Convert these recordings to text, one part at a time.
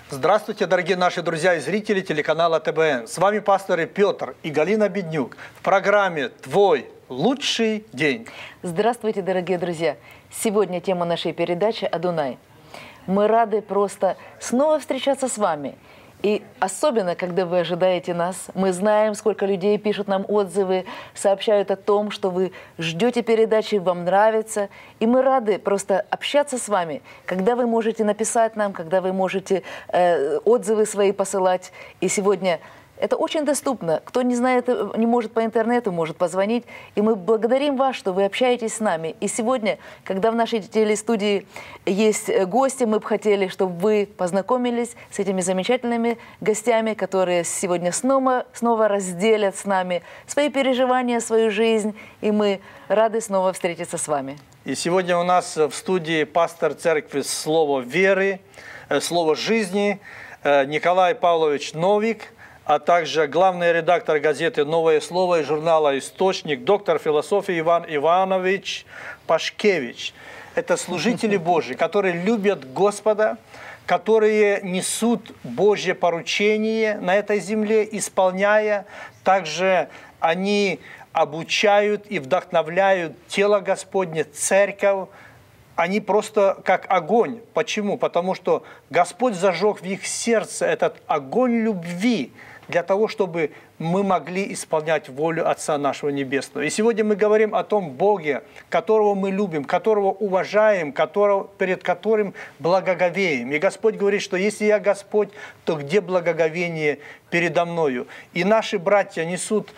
Здравствуйте, дорогие наши друзья и зрители телеканала ТБН. С вами пасторы Петр и Галина Беднюк в программе «Твой лучший день». Здравствуйте, дорогие друзья! Сегодня тема нашей передачи «Адонай». Мы рады просто снова встречаться с вами. И особенно, когда вы ожидаете нас, мы знаем, сколько людей пишут нам отзывы, сообщают о том, что вы ждете передачи, вам нравится. И мы рады просто общаться с вами, когда вы можете написать нам, когда вы можете отзывы свои посылать. И сегодня это очень доступно. Кто не знает, не может по интернету, может позвонить. И мы благодарим вас, что вы общаетесь с нами. И сегодня, когда в нашей телестудии есть гости, мы бы хотели, чтобы вы познакомились с этими замечательными гостями, которые сегодня снова разделят с нами свои переживания, свою жизнь. И мы рады снова встретиться с вами. И сегодня у нас в студии пастор церкви «Слово веры», «Слово жизни» Николай Павлович Новик, а также главный редактор газеты «Новое слово» и журнала «Источник», доктор философии Иван Иванович Пашкевич. Это служители Божьи, которые любят Господа, которые несут Божье поручение на этой земле, исполняя. Также они обучают и вдохновляют тело Господне, церковь. Они просто как огонь. Почему? Потому что Господь зажег в их сердце этот огонь любви, для того, чтобы мы могли исполнять волю Отца нашего Небесного. И сегодня мы говорим о том Боге, которого мы любим, которого уважаем, перед которым благоговеем. И Господь говорит, что если я Господь, то где благоговение передо мною? И наши братья несут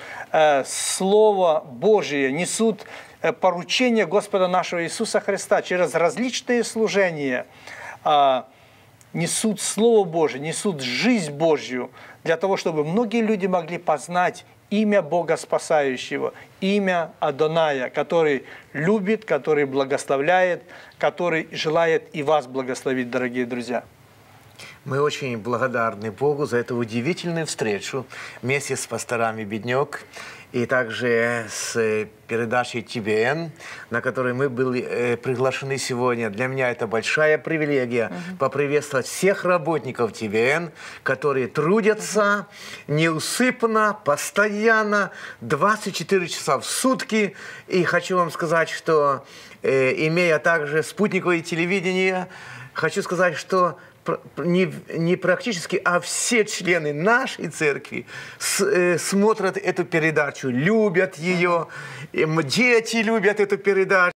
Слово Божие, несут поручение Господа нашего Иисуса Христа через различные служения, несут Слово Божие, несут жизнь Божью, для того, чтобы многие люди могли познать имя Бога Спасающего, имя Адоная, который любит, который благословляет, который желает и вас благословить, дорогие друзья. Мы очень благодарны Богу за эту удивительную встречу вместе с пасторами Беднюк и также с передачей ТБН, на которой мы были приглашены сегодня. Для меня это большая привилегия поприветствовать всех работников ТБН, которые трудятся неусыпно, постоянно, 24 часа в сутки. И хочу вам сказать, что имея также спутниковое телевидение, хочу сказать, что не практически, а все члены нашей церкви смотрят эту передачу, любят ее, дети любят эту передачу.